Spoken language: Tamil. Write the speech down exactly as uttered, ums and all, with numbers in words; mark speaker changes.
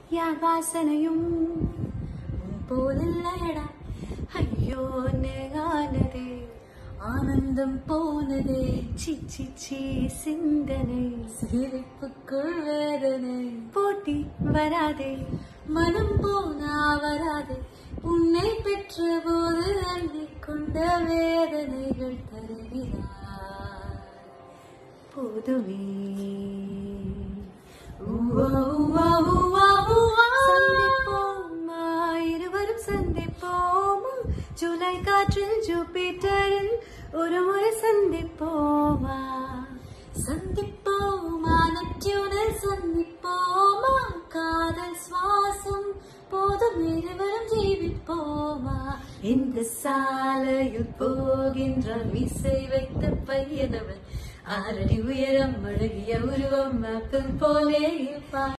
Speaker 1: யார் வாசனையும் போலல்லடா. ஐயோ நேகானதே ஆனந்தம் போனதே. சி சி சிந்தனை சிரிப்புக்குள் வேதனை. போட்டி வராதே மனம் போனா வராதே. உன்னை பெற்ற போது அள்ளி கொண்ட வேதனைகள் தருகிறார் போதுமே. சந்திப்போமா இருவரும் சந்திப்போமா. ஜூலை காற்றில் ஜூபிட்டரில் ஒரு முறை சந்திப்போமா. சந்திப்போமா நெப்டியூனில் சந்திப்போமா. காதல் சுவாசம் போதும் இருவரும் ஜீவிப்போமா. இந்த சாலையில் போகின்ற மீசை வைத்த பையனவன் ஆறடி உயரம் அழகிய உருவம் ஆப்பிள் போலே இருப்பான்.